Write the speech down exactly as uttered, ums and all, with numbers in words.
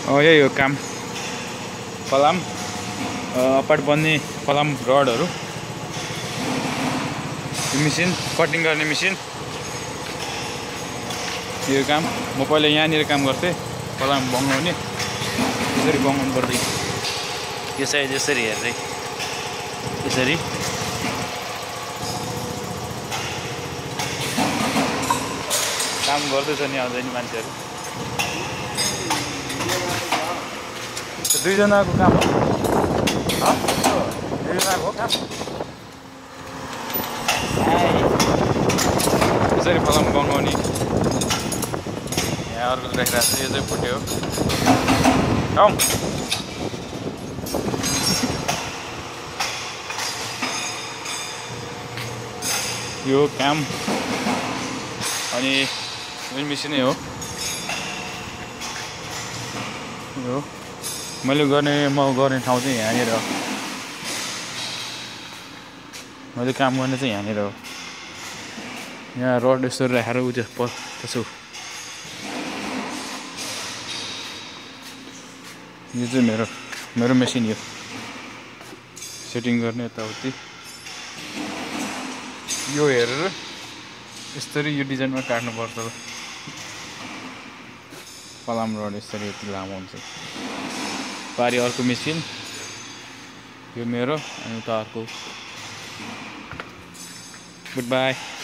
यही हो काम फलाम अपार्ट बन्ने फलाम रडहरू मेसिन कटिङ गर्ने मेसिन यो काम म पहिला यहाँनिर काम गर्थेँ फलाम बङ्गाउने यसरी बङ्गाउनु पर्दै यो साइज यसरी हेर्दै यसरी काम गर्दैछ नि अझै नि मान्छेहरू दुईजनाको काम हो दुईजनाको हो काम यसरी फलाम बङ्गाउने यहाँ अर्को राखिरहेको छ यो चाहिँ फुट्यो आउँ यो काम अनि ड्रिल मेसिनै हो यो मैले गर्ने म गर्ने ठाउँ चाहिँ यहाँनिर हो मैले काम गर्ने चाहिँ यहाँनिर हो यहाँ रड यसरी राखेर उ त्यो पछु यो चाहिँ मेरो मेरो मेसिन यो सेटिङ गर्ने यताउति यो हेरेर यसरी यो डिजाइनमा काट्नुपर्छ फलाम रड यसरी यति लामो हुन्छ पारि अर्को मेसिन यो मेरो अनि उता अर्को गुड बाई।